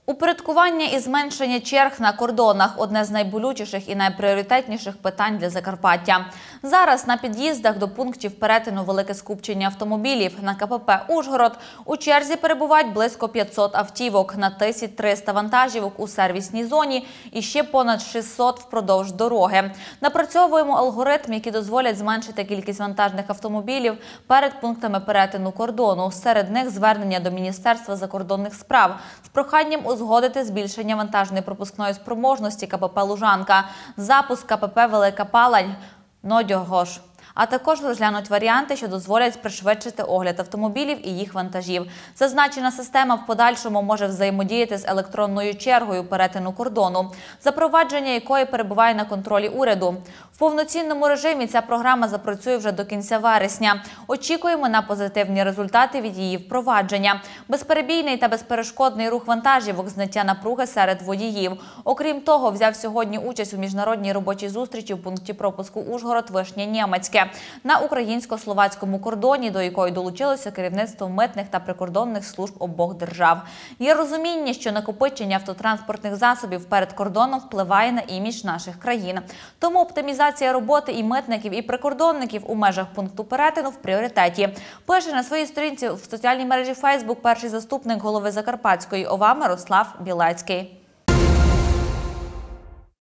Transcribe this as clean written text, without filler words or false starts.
Упорядкування і зменшення черг на кордонах – одне з найболючіших і найпріоритетніших питань для Закарпаття. Зараз на під'їздах до пунктів перетину велике скупчення автомобілів. На КПП «Ужгород» у черзі перебувають близько 500 автівок, на 1300 вантажівок у сервісній зоні і ще понад 600 впродовж дороги. Напрацьовуємо алгоритм, який дозволять зменшити кількість вантажних автомобілів перед пунктами перетину кордону. Серед них звернення до Міністерства закордонних справ з проханням узгодити збільшення вантажної пропускної спроможності КПП «Лужанка», запуск КПП «Велика Палань», «Нодьогош». А також розглянуть варіанти, що дозволять пришвидшити огляд автомобілів і їх вантажів. Зазначена система в подальшому може взаємодіяти з електронною чергою перетину кордону, запровадження якої перебуває на контролі уряду. В повноцінному режимі ця програма запрацює вже до кінця вересня. Очікуємо на позитивні результати від її впровадження. Безперебійний та безперешкодний рух вантажівок, зняття напруги серед водіїв. Окрім того, взяв сьогодні участь у міжнародній робочій зустрічі в пункті пропуску Ужгород-Вишня-Нємецьке на українсько-словацькому кордоні, до якої долучилося керівництво митних та прикордонних служб обох держав. Є розуміння, що накопичення автотранспортних засобів перед кордоном впливає на імідж наших країн. Тому оптимізація роботи і митників, і прикордонників у межах пункту перетину в пріоритеті. Пише на своїй сторінці в соціальній мережі Facebook перший заступник голови Закарпатської ОВА Мирослав Білецький.